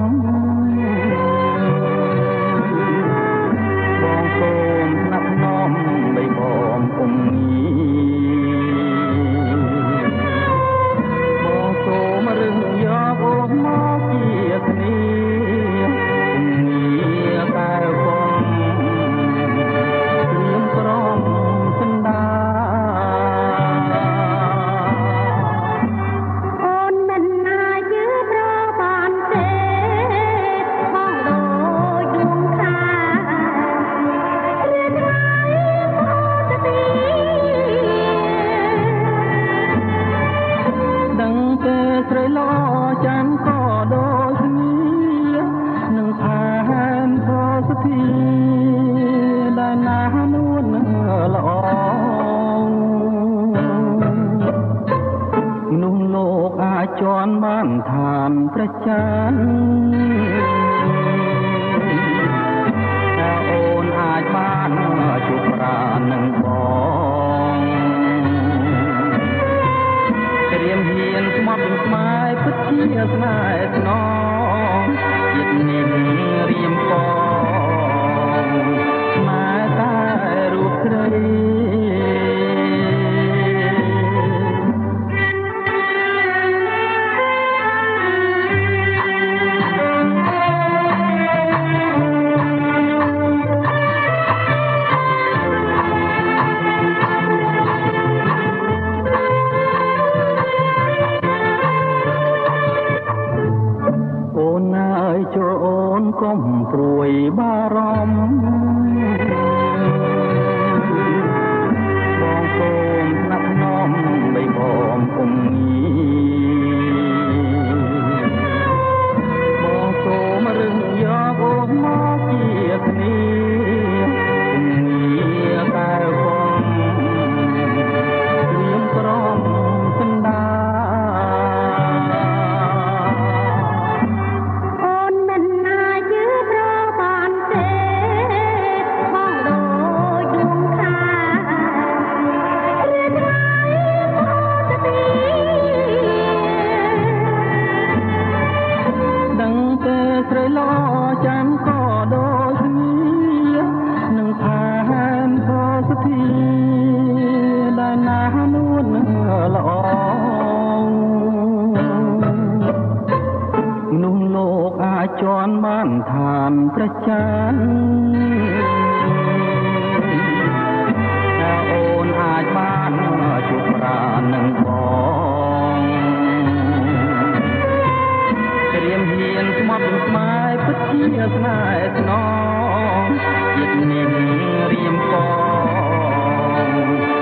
បងសូមស្នាប់ស្នំបីបងគុំងាបងសូមរឹងយកអូនមកជាគ្នាតែបងព្រៀងក្រំចិនដាអូនមិនណាយឺប្របានទេបងដូចដួងខារៀនហើយអូនទីដឹងទេស្រីល្អចាំក៏ដូចគ្នានឹងផែនពោសធីដែលណានួនល្អនោះលោកអាចជន់បានឋានព្រះច័ន្ទតែអូនអាចបានជួបប្រានឹងបងត្រៀមហ៊ានស្មត់ស្មាយពិតជាស្នេហ៍ស្នងចិត្តនេះរៀមផងម៉ែតែរូបស្រីចូលអូនកុំព្រួយបារម្ភបងសូមស្នាប់ស្នំបីបងគុំងាបងសូមរឹងយកអូនមកជាគ្នាតែបងព្រៀងក្រំចិនដាស្រីល្អចាំក៏ដូចគ្នានឹងផែនពោសធីដែលណានួនល្អនោះលោកអាចជន់បានឋានព្រះច័ន្ទតែអូនអាចបានជួបប្រានឹងបងត្រៀមហ៊ានស្មត់ស្មាយពិតជាស្នេហ៍ស្នងចិត្តនេះរៀមផង